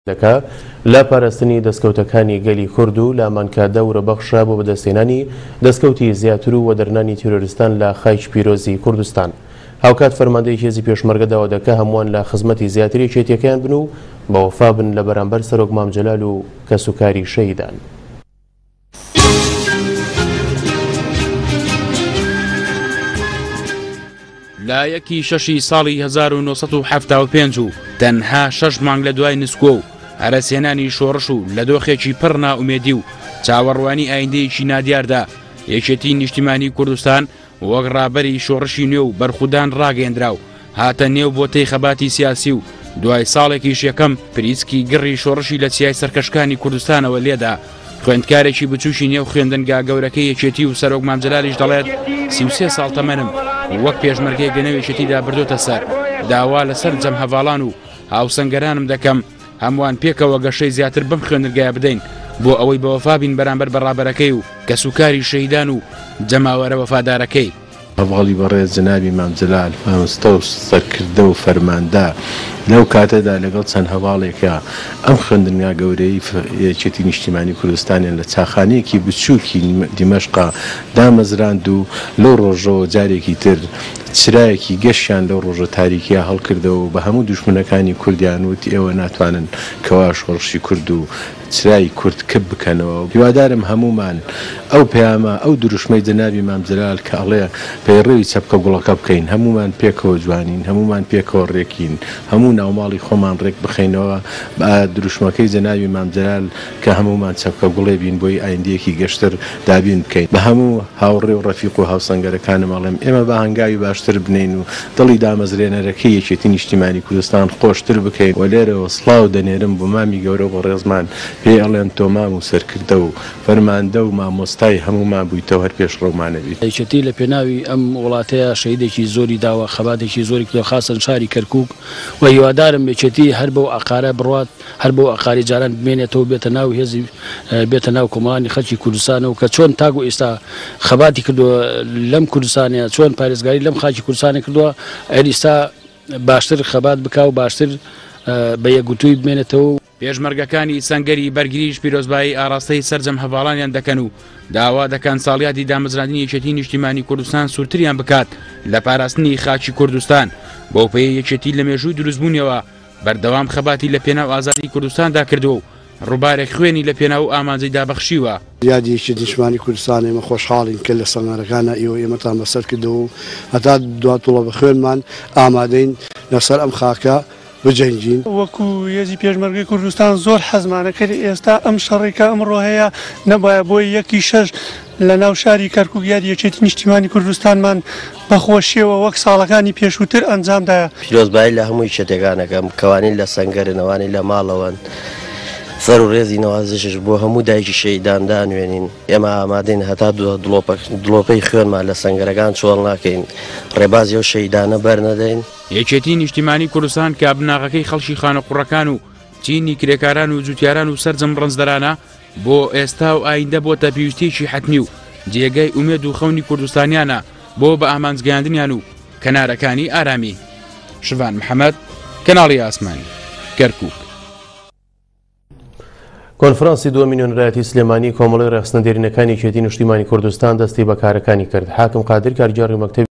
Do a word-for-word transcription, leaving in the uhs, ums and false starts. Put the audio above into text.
دەکا لە پاراستنی دەستکەوتەکانی گەلی کورد و لە ئامانکادە و ڕەبەخشە بۆ بەدەستهێنانی دەستکەوتی زیاتر و وەدەرنانی تیرۆریستان لە خایک پیرۆزی کوردستان. هاوکات فەرماندەی هێزی پێشمەرگە داوا دەکا هەمووان لە خزمەتی زیاتری چێتیەکەیان بن و بە وەفا بن لە بەرامبەر سەرۆک مام جەلال و کەسوکاری شەهیدان. لا یەکی شەشی ساڵی هەزار و نۆسەد و حەڤتا و پێنج و تەنها شەش مانگ لە دوای نسکۆ و هەرەسێنانی شۆڕش و لە دۆخێکی پڕ نائومێدی و چاوەڕوانی ئایندەیەکی نادیاردا یەکێتی نیشتیمانی کوردستان وەک ڕابەری شۆڕشی نوێ و بەرخودان ڕاگەیەندرا و هاتە نێو بۆتەی خەباتی سیاسی و دوای ساڵێکیش یەکەم پریسکی گڕی شۆڕشی لە چیای سەرکەشەکانی کوردستانەوە لێدا. خوێندکارێکی بچوشی نێو خوێندنگا گەورەکەی یەکێتی و سەرۆک مام جەلالیش دەڵێت سی و سێ ساڵ تەمەنم وەک پێشمەرگەی گەنەوێکێتیدا بردۆتە سەر داوا لەسەر جەم هەڤاڵان و هاوسەنگەرانم دەکەم هەمووان پێکەوە گەشەی زیاتر بەم خوێندنگایە بدەین بۆ ئەوەی بەوەفا بین بەرامبەر بەڕابەرەکەی و کەسوکاری شەهیدان و جەماوەرە وەفادارەکەی. هەڤاڵی بەڕێز جەنابی مام جەلال مامۆستا و سەرکردە و فەرماندا لەو کاتەدا لەگەڵ چەند هەواڵێکە ئەم خوێندنگا گەورەی یەکێتی نیشتیمانی کوردستانیان لە چاخانەیەکی بچووکی دیمەشقا دامەزراند و لەو ڕۆژەوە جارێکی تر چرایەکی گەشتیان لەو ڕۆژە تاریکیە هەڵکردەوە بە هەموو دوژمنەکانی کوردیان وتی ئێوە ناتوانن کەوا شۆڕشی کورد و چرای کورد کەب بکەنەوە. هیوادارم هەمومان ئەو پەیامە ئەو دروشمەی جەنابی مام جەلال کە ئەڵێ پەیڕێوی چەپکە گوڵەکە بکەین هەمومان پێکەوە جوانین هەمومان پێکەوە ڕێکین هەموو ناوماڵی خۆمان ڕێک بخەینەوە بە دروشمەکەی جەنابی مام جەلال کە هەمومان چەپکە گوڵێ بین بۆی ئایندەیەکی گەشتر دابین بکەین. بە هەموو هاوڕێ و ڕەفیق و هاوسەنگەرەکانم ئەڵێم ئێمە بە هەنگاوی باشتر بنین و دڵی دامەزرێنەرەکەی یەکێتی نیشتیمانی کوردستان خۆشتر بکەین و لێرەوە سڵاو دەنێرم بۆ مامی گەورە بۆ ڕێزمان پێ ئەڵێن تۆ مام و سەرکردە و فەرماندە و مامۆستای هەمومان بوویتەوە هەر پێش ڕۆمانە بیت. یەکێتی لە پێناوی ئەم وڵاتەیە شەهیدێکی زۆری داوە خەباتێکی زۆری کردەوە خاسن شاری کەرکووک و هیوادارم یەکێتی هەر بەو ئاقارە بڕوات هەر بەو ئاقاری جاران بمێنێتەوە بێتە ناو هێزی بێتە ناو کۆمەڵانی خەڵکی کوردستانەوە کە چۆن تاگو ئێستا خەباتی کردووە لەم کوردستانەیە چۆن پارێزگاری لەم خاکی کوردستانی کردووە ئێستا باشتر خەبات بکا و باشتر بە یەکگوتووی بمێنێتەوە. پێشمەرگەکانی سەنگەری بەرگریش پیرۆزبایی ئاراستەی سەرجەم هەڤاڵانیان دەکەن و داوا دەکەن ساڵیاتی دامەزراندنی یەکێتی نیشتیمانی کوردستان سوورتریان بکات لە پاراستنی خاکی کوردستان بۆ پێی یەکێتی لە مێژووی دروستبوونیەوە بەردەوام خەباتی لە پێناو ئازادی کوردستاندا کردو و ڕووبارێک خوێنی لە پێناو ئامانجەی دابەخشیوە. یادی یەکێتی نیشتیمانی کوردستان ئێمە خۆشحاڵین کە لە سەنگەرەکانە ئێوە ئێمەتان بەسەر کردەوە و هەتا دواتوڵە بە خوێنمان ئامادەین لەسەر ئەم خاکە بجەنگین. وەکو هێزی پێشمەرگەی کوردستان زۆر حەزمانەکەی ئێستا ئەم شەڕێکە ئەمڕۆ هەیە نەبایە بۆی یەکی شەش لە ناو شاری کەرکووک یادی یەکێتی نیشتیمانی کوردستانمان بەخۆشیەوە وەک ساڵەکانی پێشووتر ئەنجامدایە. پیرۆزبایی لە هەمووی شتێکانەکەم کەوانی لە سەنگەرنەوانی لە ماڵەوەن سەر و ڕێزی نەوازشش بۆ هەموو دایکی شەهیداندا نوێنین. ئێمە ئامادەین هەتا دڵۆپەی خوێنمان لە سەنگەرەکان چۆڵ ناکەین ڕێبازی و شەهیدانە بەرنەدەین. یەکێتی نیشتیمانی کوردستان کە بناغەکەی خەڵکی خانە قوڕەکان و چینی کرێکاران و جوتیاران و سەرجەم ڕەنجدەرانە بۆ ئێستا و ئایندە بۆتە پێویستیەکی حەتمی و جێگەی ئومێد و خەونی کوردستانیانە بۆ بە ئامانجگەیاندنیان و کەنارەکانی ئارامی. شڤان محەممەد، کەناڵی ئاسمانی، کەرکووک. کۆنفرانسی دووەمین نوێنەرایەتی سلێمانی کۆمەڵی ڕێخستنە دێرینەکانی یەکێتی نیشتیمانی کوردستان دەستی بەکارەکانی کرد. حاکم قادر کارگێڕی مەکتەبی